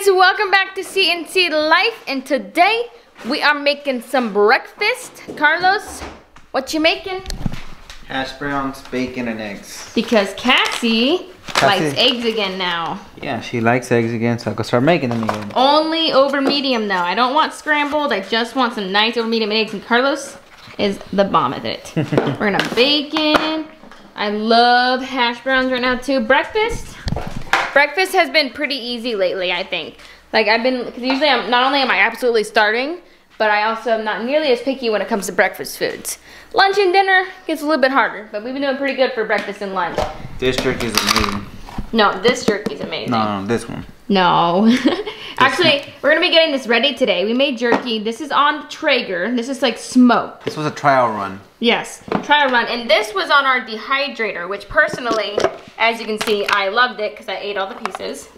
welcome back to CNC Life, and today we are making some breakfast. Carlos, what you making? Hash browns, bacon, and eggs. Because Cassie likes eggs again now. Yeah, she likes eggs again, so I can start making them again. Only over medium though. I don't want scrambled, I just want some nice over medium eggs, and Carlos is the bomb at it. We're gonna bacon. I love hash browns right now too. Breakfast has been pretty easy lately, I think. Like because usually not only am I absolutely starving, but I also am not nearly as picky when it comes to breakfast foods. Lunch and dinner gets a little bit harder, but we've been doing pretty good for breakfast and lunch. This jerky is amazing. No, this jerky is amazing. No, this one. No. Actually, we're gonna be getting this ready today. We made jerky. This is on Traeger. This is like smoked. This was a trial run. Yes, trial run. And this was on our dehydrator, which personally, as you can see, I loved it because I ate all the pieces.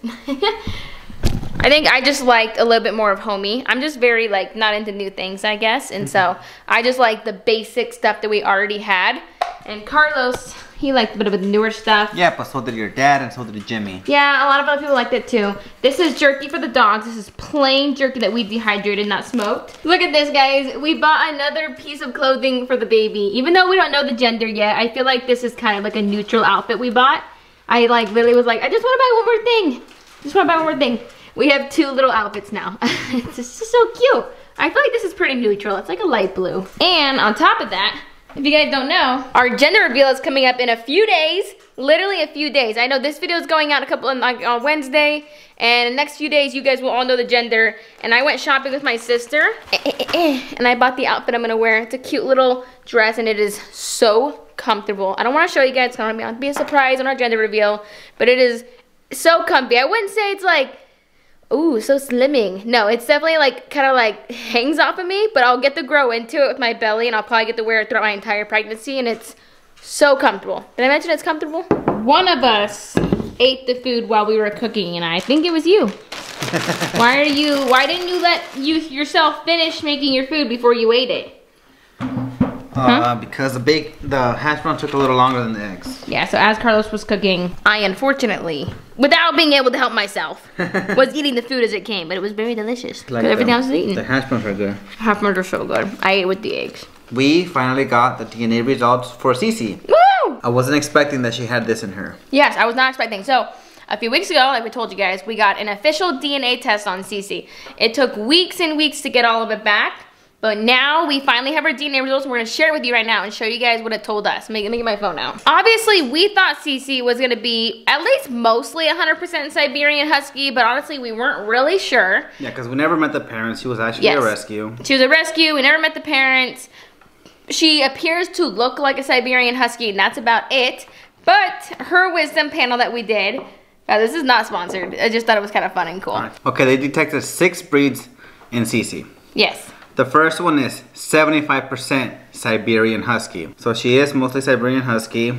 I think I just liked a little bit more of homey. I'm just very like not into new things, I guess. And so I just like the basic stuff that we already had. And Carlos, he liked a bit of the newer stuff. Yeah, but so did your dad and so did Jimmy. Yeah, a lot of other people liked it too. This is jerky for the dogs. This is plain jerky that we dehydrated, not smoked. Look at this, guys. We bought another piece of clothing for the baby. Even though we don't know the gender yet, I feel like this is kind of like a neutral outfit we bought. I like literally was like, I just want to buy one more thing. Just want to buy one more thing. We have two little outfits now. It's just so cute. I feel like this is pretty neutral. It's like a light blue. And on top of that, if you guys don't know, our gender reveal is coming up in a few days. Literally a few days. I know this video is going out on Wednesday, and the next few days you guys will all know the gender. And I went shopping with my sister, and I bought the outfit I'm gonna wear. It's a cute little dress, and it is so comfortable. I don't want to show you guys. It's gonna be a surprise on our gender reveal, but it is so comfy. I wouldn't say it's like, ooh, so slimming. No, it's definitely like kind of like hangs off of me, but I'll get to grow into it with my belly, and I'll probably get to wear it throughout my entire pregnancy, and it's so comfortable. Did I mention it's comfortable? One of us ate the food while we were cooking, and I think it was you. Why didn't you let yourself finish making your food before you ate it? Because the hash brown took a little longer than the eggs. Yeah, so as Carlos was cooking, I unfortunately, without being able to help myself, was eating the food as it came, but it was very delicious. Because everything else was eaten. The hash browns are good. Hash browns are so good. I ate with the eggs. We finally got the DNA results for Cece. Woo! I wasn't expecting that she had this in her. Yes, I was not expecting. So, a few weeks ago, like we told you guys, we got an official DNA test on Cece. It took weeks and weeks to get all of it back. But now we finally have our DNA results, and we're gonna share it with you right now and show you guys what it told us. Let me get my phone out. Obviously, we thought Cece was gonna be at least mostly 100% Siberian Husky, but honestly, we weren't really sure. Yeah, because we never met the parents. She was actually a rescue. She was a rescue. We never met the parents. She appears to look like a Siberian Husky, and that's about it. But her wisdom panel that we did, this is not sponsored. I just thought it was kind of fun and cool. Right. Okay, they detected 6 breeds in Cece. Yes. The first one is 75% Siberian Husky. So she is mostly Siberian Husky.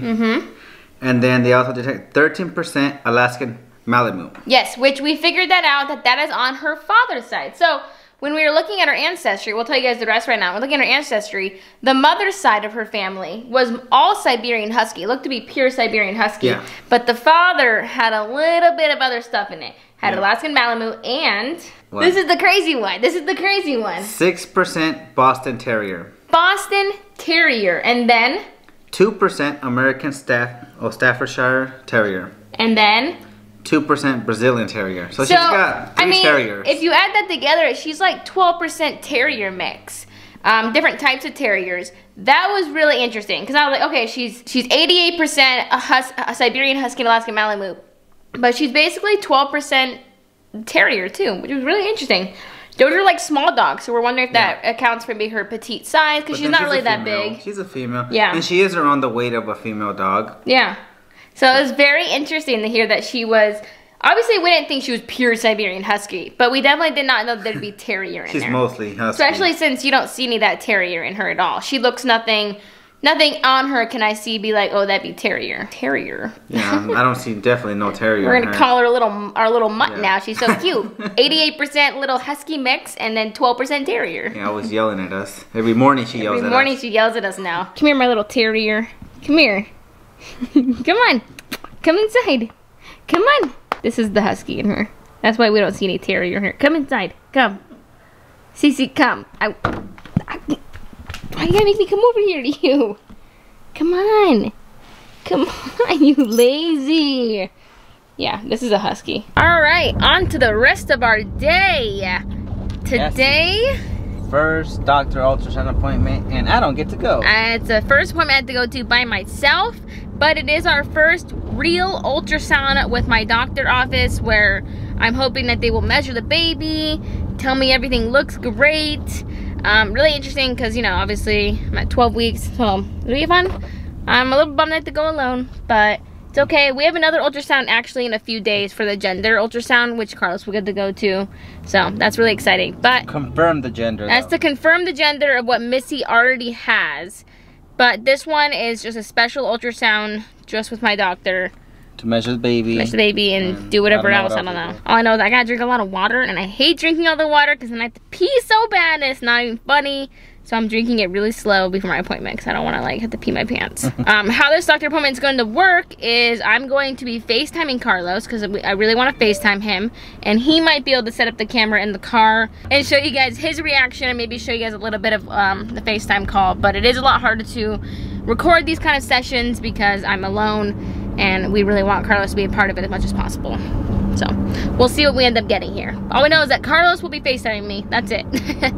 And then they also detect 13% Alaskan Malamute. Yes, which we figured that out, that is on her father's side. So when we were looking at her ancestry, we'll tell you guys the rest right now. We're looking at her ancestry. The mother's side of her family was all Siberian Husky. It looked to be pure Siberian Husky. Yeah. But the father had a little bit of other stuff in it. Had Alaskan Malamute and... What? This is the crazy one. This is the crazy one. 6% Boston Terrier. Boston Terrier. And then? 2% American Staffordshire Terrier. And then? 2% Brazilian Terrier. So she's got 3 terriers. If you add that together, she's like 12% terrier mix. Different types of terriers. That was really interesting. Because I was like, okay, she's 88% a Siberian Husky and Alaskan Malamute. But she's basically 12% terrier too, which was really interesting. Those are like small dogs, so we're wondering if that accounts for maybe her petite size, because she's not really that big. She's a female. Yeah. And she is around the weight of a female dog. Yeah. So it was very interesting to hear that she was, obviously we didn't think she was pure Siberian Husky, but we definitely did not know there'd be terrier in there. She's mostly Husky. Especially since you don't see any of that terrier in her at all. She looks nothing on her can I see be like, oh, that'd be terrier. Terrier. Yeah, I don't see definitely no terrier. We're gonna call her our little mutt now. She's so cute. 88% little Husky mix and then 12% terrier. Yeah, always yelling at us. Every morning she yells at us. Every morning she yells at us now. Come here, my little terrier. Come here. Come on. Come inside. Come on. This is the Husky in her. That's why we don't see any terrier here. Come inside. Come. Cece, come. Why you gotta make me come over here to you? Come on. Come on, you lazy. Yeah, this is a husky. All right, on to the rest of our day. Today, first doctor ultrasound appointment, and I don't get to go. It's the first appointment I had to go to by myself, but it is our first real ultrasound with my doctor office, where I'm hoping that they will measure the baby, tell me everything looks great. Really interesting because, you know, obviously I'm at 12 weeks, so it'll be fun. I'm a little bummed I have to go alone, but it's okay. We have another ultrasound actually in a few days for the gender ultrasound, which Carlos will get to go to. So that's really exciting. But confirm the gender. That's to confirm the gender of what Missy already has. But this one is just a special ultrasound just with my doctor. To measure the baby. Measure the baby and do whatever else. I don't know. All I know is I gotta drink a lot of water, and I hate drinking all the water because then I have to pee so bad and it's not even funny. So I'm drinking it really slow before my appointment because I don't want to like have to pee my pants. How this doctor appointment is going to work is I'm going to be FaceTiming Carlos because I really want to FaceTime him, and he might be able to set up the camera in the car and show you guys his reaction and maybe show you guys a little bit of the FaceTime call. But it is a lot harder to record these kind of sessions because I'm alone and we really want Carlos to be a part of it as much as possible. So we'll see what we end up getting here. All we know is that Carlos will be FaceTiming me. That's it.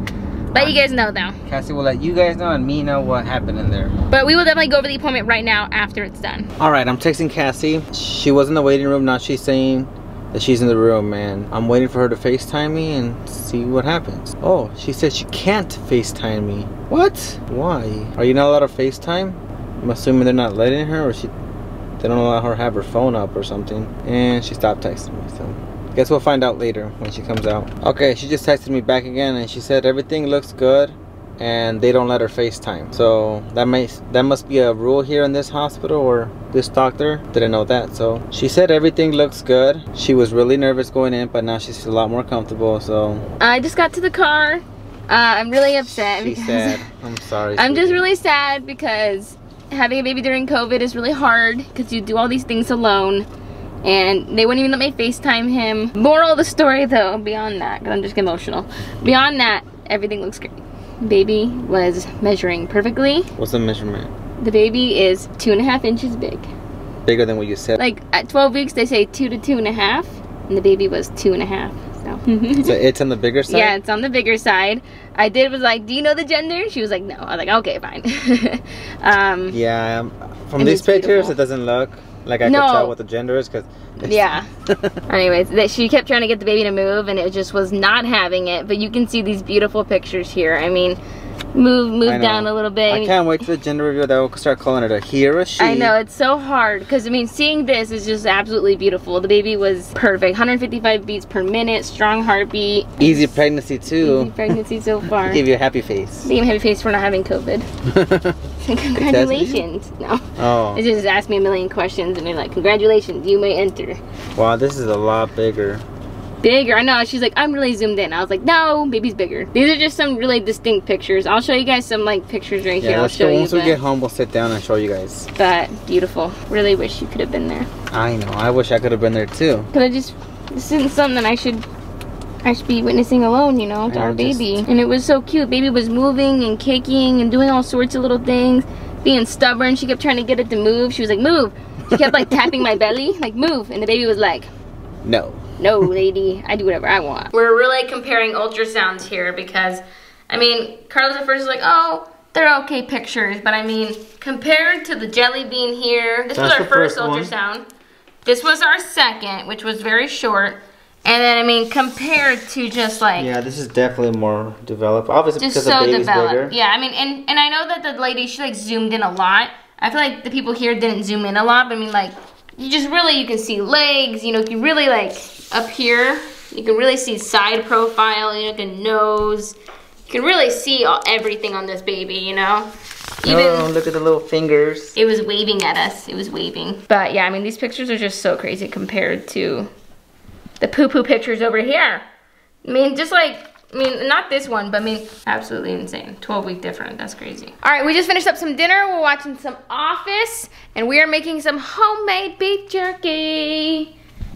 Let you guys know though. Cassie will let you guys know and me know what happened in there. But we will definitely go over the appointment right now after it's done. Alright, I'm texting Cassie. She was in the waiting room, now she's saying that she's in the room, and I'm waiting for her to FaceTime me and see what happens. Oh, she said she can't FaceTime me. What? Why? Are you not allowed to FaceTime? I'm assuming they're not letting her, or they don't allow her to have her phone up or something. And she stopped texting me, so guess we'll find out later when she comes out. Okay, she just texted me back again and she said everything looks good and they don't let her FaceTime. So that must be a rule here in this hospital, or this doctor. Didn't know that. So she said everything looks good. She was really nervous going in, but now she's a lot more comfortable. So I just got to the car. I'm really upset. She's sad. I'm sorry. I'm just really sad because having a baby during COVID is really hard because you do all these things alone. And they wouldn't even let me FaceTime him. Moral of the story though, beyond that, because I'm just emotional. Beyond that, everything looks great. Baby was measuring perfectly. What's the measurement? The baby is 2.5 inches big. Bigger than what you said? Like at 12 weeks, they say 2 to 2.5, and the baby was 2.5. So. So it's on the bigger side? Yeah, it's on the bigger side. I was like, do you know the gender? She was like, no. I was like, okay, fine. Yeah, from these pictures, beautiful. It doesn't look like I could tell what the gender is, because yeah. Anyways, she kept trying to get the baby to move and it just was not having it. But you can see these beautiful pictures here. I mean, move down a little bit. I can't wait for the gender reveal. That we'll start calling it a he or a she. I know, it's so hard because I mean, seeing this is just absolutely beautiful. The baby was perfect. 155 beats per minute, strong heartbeat. Easy pregnancy too. Easy pregnancy so far. Give you a happy face. Give me a happy face for not having COVID. Congratulations. No. Oh. It just asked me a million questions and they're like, congratulations, you may enter. Wow, this is a lot bigger. Bigger, I know. She's like, I'm really zoomed in. I was like, no, baby's bigger. These are just some really distinct pictures. I'll show you guys some like pictures right here. I'll show you. Once we get home, we'll sit down and show you guys. But beautiful. Really wish you could have been there. I know. I wish I could have been there too. Cause this isn't something that I should be witnessing alone, you know, to our baby. And it was so cute. Baby was moving and kicking and doing all sorts of little things, being stubborn. She kept trying to get it to move. She was like, move. She kept like tapping my belly, like move. And the baby was like, no. No, lady, I do whatever I want. We're really comparing ultrasounds here because, I mean, Carlos at first was like, oh, they're okay pictures. But I mean, compared to the jelly bean here, this was our first ultrasound. This was our second, which was very short. And then, I mean, compared to just like... Yeah, this is definitely more developed. Obviously, just because so the baby's bigger. Yeah, I mean, and I know that the lady, she like zoomed in a lot. I feel like the people here didn't zoom in a lot, but I mean, like, you can see legs, you know, you can really like, up here, you can really see side profile, you know, the nose. You can really see everything on this baby, you know? Oh, look at the little fingers. It was waving at us, it was waving. But yeah, I mean, these pictures are just so crazy compared to the poo-poo pictures over here. I mean, just like, I mean, not this one, but I mean, absolutely insane. 12-week different, that's crazy. All right, we just finished up some dinner. We're watching some Office, and we are making some homemade beef jerky.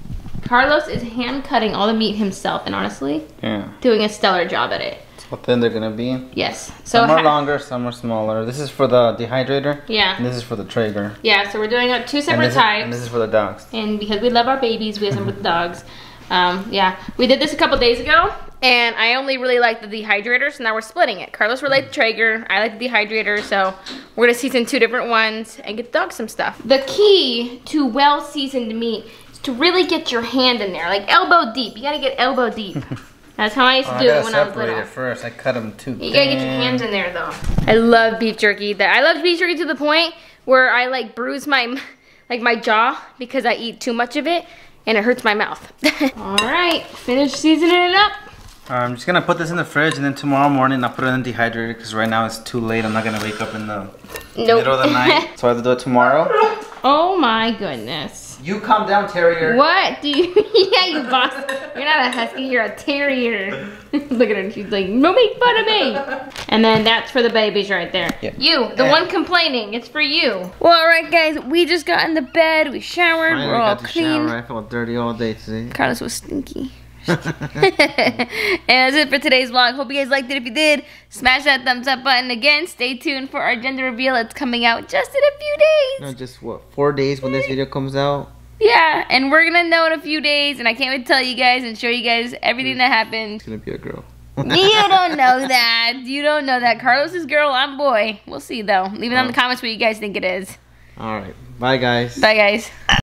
Carlos is hand cutting all the meat himself, and honestly, Yeah. doing a stellar job at it. How thin they're gonna be. Yes. So Some are longer, some are smaller. This is for the dehydrator. Yeah. And this is for the Traeger. Yeah, so we're doing two separate types. And this is for the dogs. And because we love our babies, we have some with the dogs. Yeah, we did this a couple days ago, and I only really like the dehydrator, so now we're splitting it. Carlos really liked the Traeger, I like the dehydrator, so we're gonna season 2 different ones and get the dogs some stuff. The key to well-seasoned meat is to really get your hand in there, like elbow deep. You gotta get elbow deep. That's how I used to do it when I was little. Separate it first. I cut them too thin. You gotta get your hands in there though. I love beef jerky. I love beef jerky to the point where I like bruise my jaw because I eat too much of it and it hurts my mouth. All right, finish seasoning it up. I'm just gonna put this in the fridge and then tomorrow morning I'll put it in the dehydrator because right now it's too late. I'm not gonna wake up in the middle of the night. So I have to do it tomorrow. Oh my goodness. You calm down, terrier. What do you, yeah, you boss. You're not a husky, you're a terrier. Look at her, she's like, don't make fun of me. And then that's for the babies right there. Yeah. You, the one complaining, it's for you. Well, all right guys, we just got in the bed, we showered, Finally we're all got to clean. shower. I felt dirty all day today. Carlos was stinky. And that's it for today's vlog. Hope you guys liked it. If you did, smash that thumbs up button. Again, stay tuned for our gender reveal. It's coming out just in a few days. No, just what, 4 days when this video comes out? Yeah, and we're gonna know in a few days, and I can't wait to tell you guys and show you guys everything that happened. It's gonna be a girl. You don't know that. You don't know that. Carlos is girl, I'm boy. We'll see though. Leave it in the comments what you guys think it is. Alright, bye guys. Bye guys.